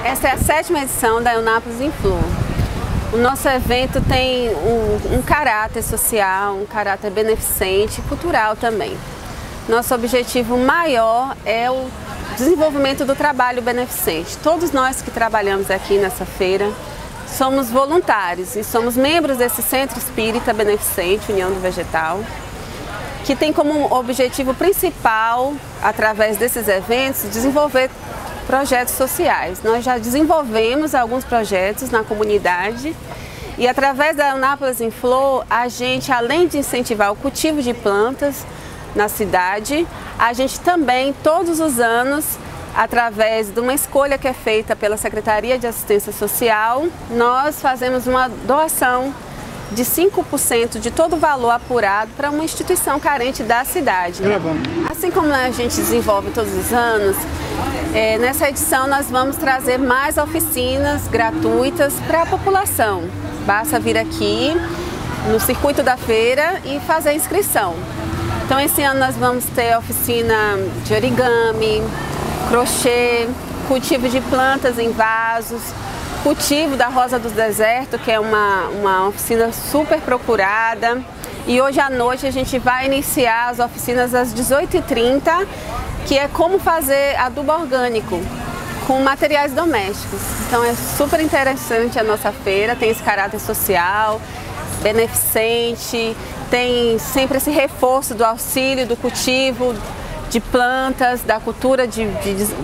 Essa é a 7ª edição da Eunápolis em Flor. O nosso evento tem um caráter social, um caráter beneficente e cultural também. Nosso objetivo maior é o desenvolvimento do trabalho beneficente. Todos nós que trabalhamos aqui nessa feira somos voluntários e somos membros desse Centro Espírita Beneficente, União do Vegetal, que tem como objetivo principal, através desses eventos, desenvolver projetos sociais. Nós já desenvolvemos alguns projetos na comunidade e através da Eunápolis em Flor, a gente, além de incentivar o cultivo de plantas na cidade, a gente também, todos os anos, através de uma escolha que é feita pela Secretaria de Assistência Social, nós fazemos uma doação de 5% de todo o valor apurado para uma instituição carente da cidade. Assim como a gente desenvolve todos os anos, nessa edição nós vamos trazer mais oficinas gratuitas para a população. Basta vir aqui no circuito da feira e fazer a inscrição. Então esse ano nós vamos ter oficina de origami, crochê, cultivo de plantas em vasos, cultivo da rosa do deserto, que é uma oficina super procurada. E hoje à noite a gente vai iniciar as oficinas às 18h30, que é como fazer adubo orgânico com materiais domésticos. Então é super interessante a nossa feira, tem esse caráter social, beneficente, tem sempre esse reforço do auxílio, do cultivo de plantas, da cultura de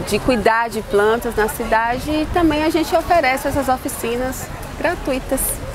cuidar de plantas na cidade, e também a gente oferece essas oficinas gratuitas.